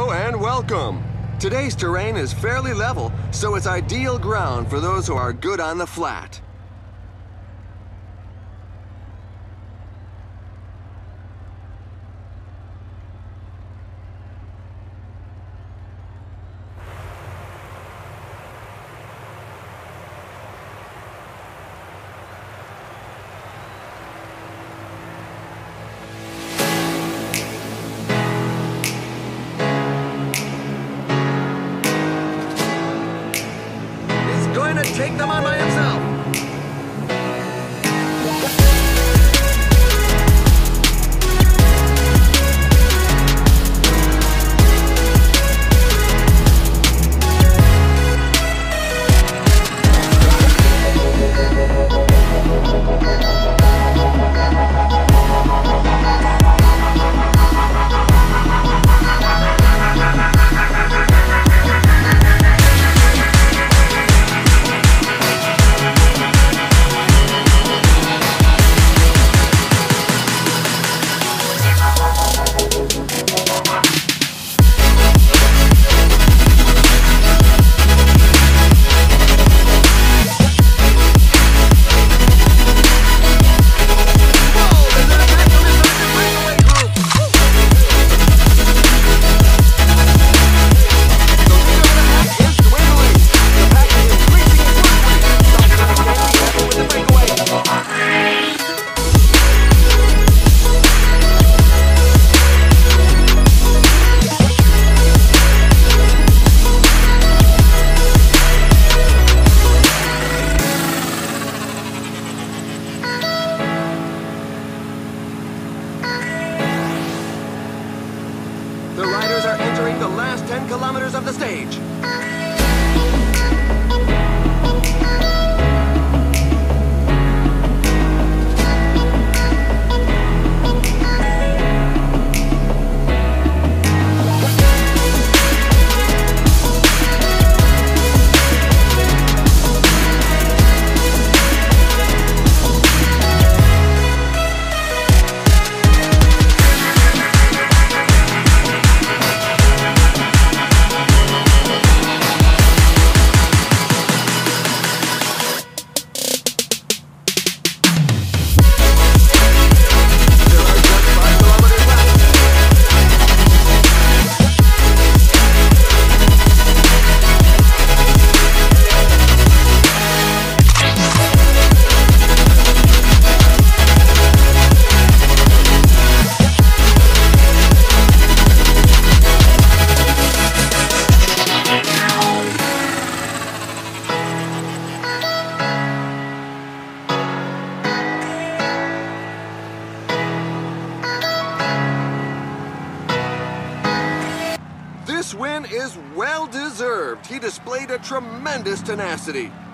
Hello and welcome. Today's terrain is fairly level, so it's ideal ground for those who are good on the flat. Going to take them on by himself. The riders are entering the last 10 kilometers of the stage. This win is well-deserved. He displayed a tremendous tenacity.